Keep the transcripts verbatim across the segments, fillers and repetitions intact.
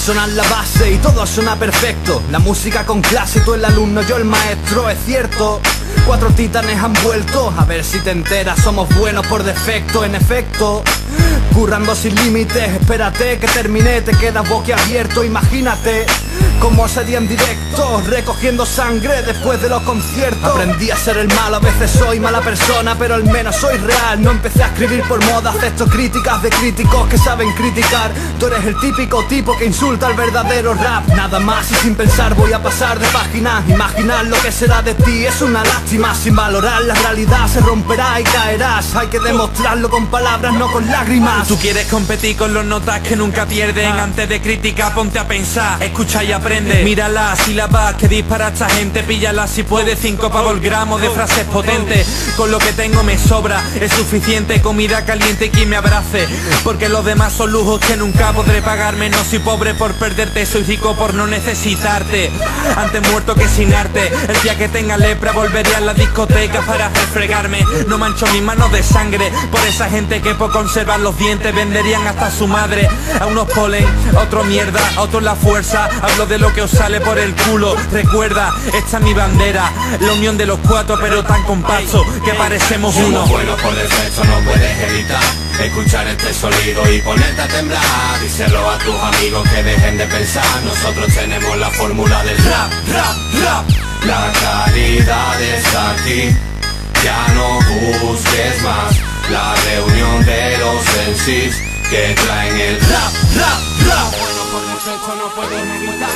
sonar la base y todo suena perfecto. La música con clase, tú el alumno, yo el maestro, es cierto. Cuatro titanes han vuelto, a ver si te enteras, somos buenos por defecto, en efecto. Currando sin límites, espérate que terminé, te quedas boquiabierto, imagínate cómo sería en directo, recogiendo sangre después de los conciertos. Aprendí a ser el malo, a veces soy mala persona, pero al menos soy real. No empecé a escribir por moda, acepto críticas de críticos que saben criticar. Tú eres el típico tipo que insulta al verdadero rap. Nada más y sin pensar voy a pasar de página. Imaginar lo que será de ti es una lástima. Sin valorar la realidad se romperá y caerás. Hay que demostrarlo con palabras, no con lágrimas. Tú quieres competir con los notas que nunca pierden. Antes de criticar ponte a pensar, escucha y aprende. Mira las sílabas que dispara esta gente, píllalas si puedes, cinco pavos el gramo de frases potentes. Con lo que tengo me sobra, es suficiente, comida caliente y quien me abrace. Porque los demás son lujos que nunca podré pagarme. No soy pobre por perderte, soy rico por no necesitarte. Antes muerto que sin arte, el día que tenga lepra volveré a la discoteca para refregarme. No mancho mis manos de sangre por esa gente que por conservar los dientes venderían hasta su madre. A unos polen, a otros mierda, a otros la fuerza. Hablo de lo que os sale por el culo. Recuerda, esta es mi bandera, la unión de los cuatro pero tan compacto que parecemos uno. Somos buenos por defecto, no puedes evitar escuchar este sonido y ponerte a temblar. Díselo a tus amigos que dejen de pensar. Nosotros tenemos la fórmula del rap, rap, rap. La calidad está aquí, ya no busques más. La reunión de los M Cs que traen el rap, rap, rap. Bueno, por defecto no puedes evitar.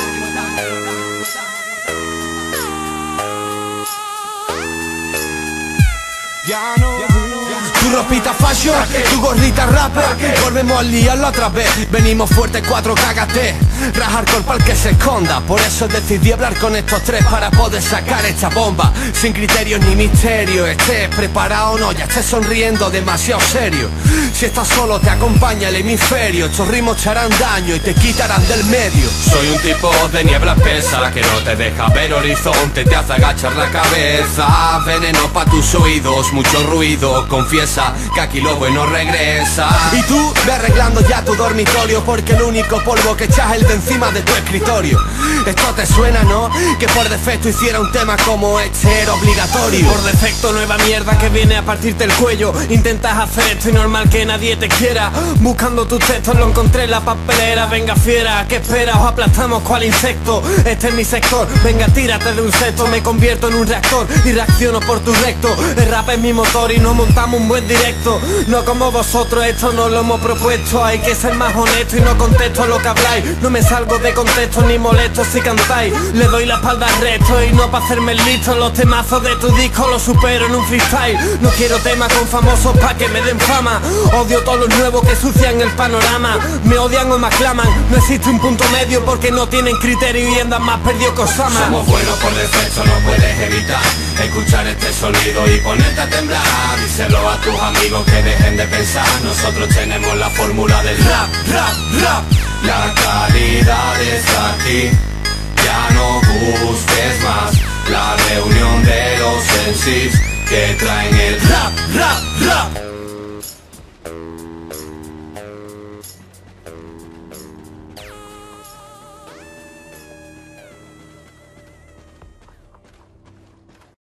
Ya no, tu ropita fashion, tu gorrita rapper. Volvemos a liarlo otra vez. Venimos fuertes, cuatro, cágate. Rajar con el que se esconda. Por eso decidí hablar con estos tres para poder sacar esta bomba. Sin criterios ni misterio. Estés preparado o no, ya estés sonriendo demasiado serio. Si estás solo te acompaña el hemisferio. Estos ritmos te harán daño y te quitarán del medio. Soy un tipo de niebla espesa que no te deja ver horizonte, te hace agachar la cabeza. Veneno pa' tus oídos, mucho ruido, confiesa que aquí lo bueno regresa. Y tú ve arreglando ya tu dormitorio, porque el único polvo que echas es el de encima de tu escritorio. Esto te suena, ¿no? Que por defecto hiciera un tema como este era obligatorio. Por defecto nueva mierda que viene a partirte el cuello. Intentas hacer esto y normal que nadie te quiera. Buscando tus textos lo encontré en la papelera. Venga fiera, ¿qué esperas? Os aplastamos cual insecto. Este es mi sector, venga tírate de un sexto. Me convierto en un reactor y reacciono por tu recto. El rap es mi motor y no montamos un buen directo. No como vosotros, esto no lo hemos propuesto. Hay que ser más honesto y no contesto a lo que habláis. No me salgo de contexto ni molesto si cantáis. Le doy la espalda al resto y no pa' hacerme el listo. Los temazos de tu disco los supero en un freestyle. No quiero temas con famosos pa' que me den fama. Odio todos los nuevos que sucian el panorama. Me odian o me aclaman, no existe un punto medio porque no tienen criterio y andan más perdidos que Osama. Somos buenos por defecto, no puedes evitar escuchar este sonido y ponerte a temblar. Díselo a tus amigos que dejen de pensar. Nosotros tenemos la fórmula del rap, rap, rap. La calidad está aquí, ya no busques más. La reunión de los M Cs que traen el rap.